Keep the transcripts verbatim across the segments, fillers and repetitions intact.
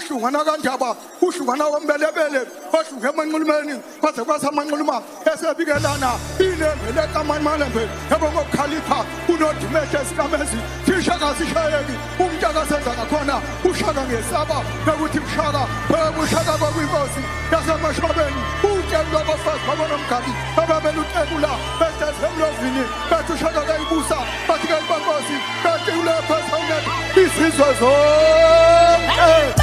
uhlungana kanjaba uhlungana kwambelebele ohlunge emanqulumeni kwaze kwasa amanquluma esebikelana ilembe lekamani malembe yabo ngokukhalipha unodimeshe sikamezi sishaka sishayeki umntaka senza ngakhona ushaka ngesaba bekuthi ushaka bekushaka kwinkosi yasemashobeni utshelo lwabafazi babonomgabi ababelutekula besesemlovini bethi ushaka kayibusa bathi kayibankosi bethi ulepha sawunet isizwe zonke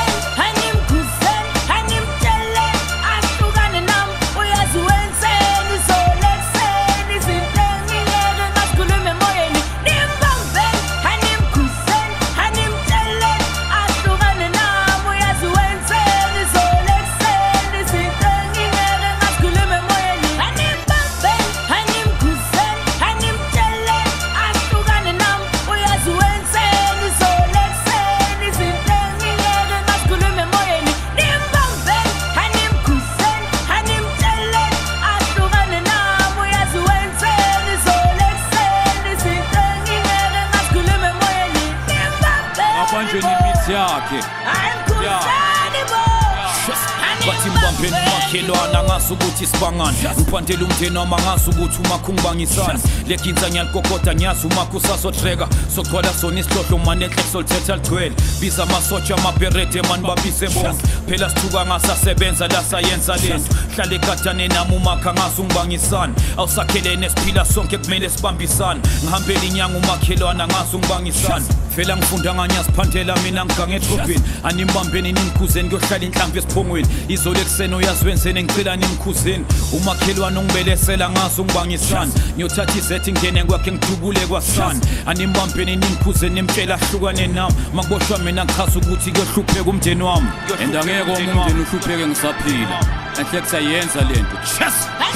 bathi mbambeni makhelwana ngazi ukuthi sibangani uphandela umndeni wami ngazi ukuthi umakungbangisana lekinza ngiyalikokota ngiyazi umakusasotreka sogcwala sona isihlohlo mane enhle solithetha ligcwele biza amasotsha amabherede mani babise bonke phela sithuka ngasasebenza la sayenza lento hlale egadane nami umakha ngazi ungibangisana awusakhelene siphila sonke kumele sibambisana ngihambela inyanga umakhelwana ngazi ungibangisana vela ngifunda nganyasiphandela mina ngigange edrobheni animbambeni nimkhuzeni kuyohlala inhlamvu esiphongweni izolo ekuseni uyazwenzeni ngicela nimkhuzeni umakhelwane ungibelesela ngaso ungibangisana ngiyothatha izethi ngene kwakhe ngidubule kwasana animbambeni nimkhuzeni nimtshela ahlukane nami makuboshwa mina ngichaza ukuthi kuyohlupheka umndeni wami and angeke umndeni uhlupheke ngisaphila enhle kusayenza lento yes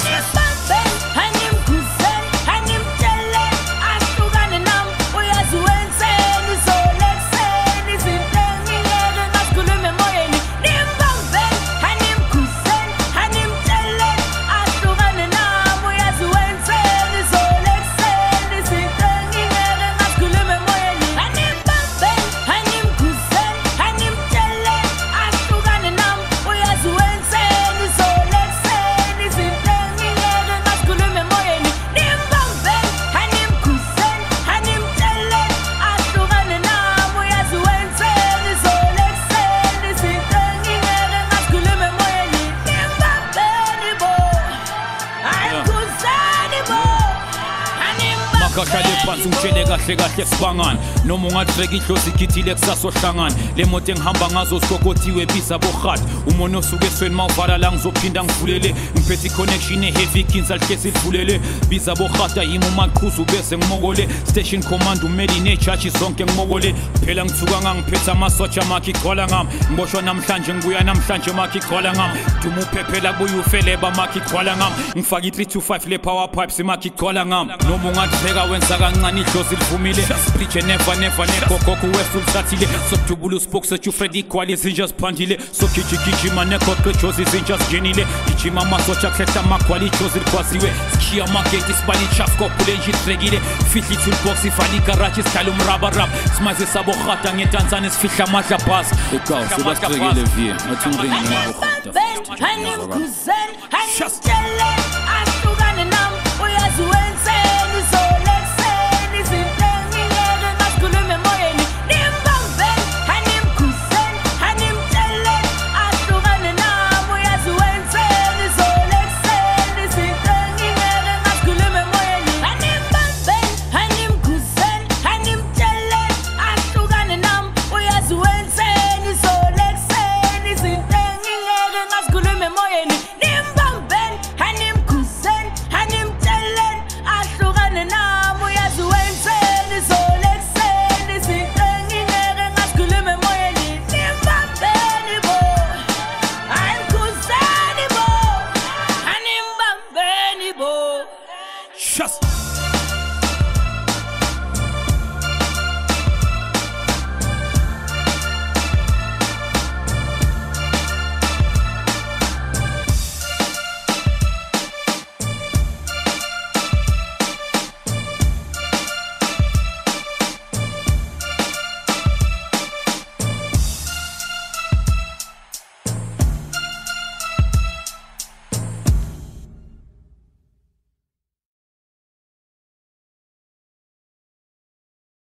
kahlale phansi ungitshele kahle kahle sibangani noma ungatreka ihlozi igithile kusasohlangana le moto engihamba ngazo sikokotiwe biza bohati umono osuke esweni mawuvala la ngizophinda ngivulele ngiphethe i-connection e-heavy kinza lihlesi livulele biza bohata yimi umaqhuzu bese ngimokole station command umeli nejaji zonke ngimokole phela ngithuka ngangiphethe amasotsha makhe igcwala ngami ngiboshwa namhlanje ngibuya namhlanje makhe igcwala ngami duma uphephela kubuye ufeleba makhe igcwala ngami ngifaka i-three two five le power pipes makhe igcwala ngami noma ungatreka wenza kancane idlozi livumile preach never never negogogo wesulsathile sokujubula uspoke sethu Freddy Kwali izinja siphandile sokijigijima negogo ijozi izinja sijenile ijima amasotsha kuhlela amagwali ijozi likwasiwe sikhiya amagate isibali chafko kulenje itrekile fihli toolbox ifali garage isihlala umraba rap simaze sabo khata ngetanzana sifihla amadla bus egawu sebastrekele vie athi ngringi ngabo khata